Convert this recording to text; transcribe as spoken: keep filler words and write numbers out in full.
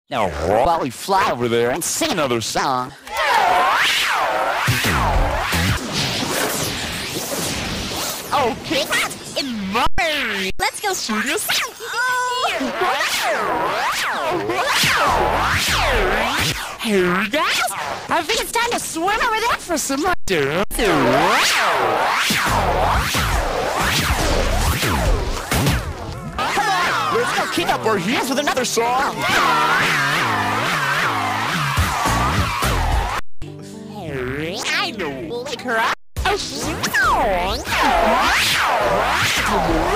Now, while we fly over there and sing another song. Okay, in my let's go shoot this. Hey guys, I think it's time to swim over there for some more. Come on, let's go kick up our heels with another song. I know, like her. Oh,